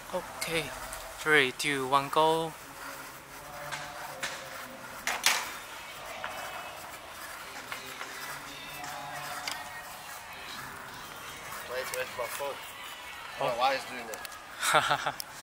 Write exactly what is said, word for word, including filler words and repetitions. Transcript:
Okay, three, two, one, go. Wait, where's my phone? Oh, Oh. why is doing that?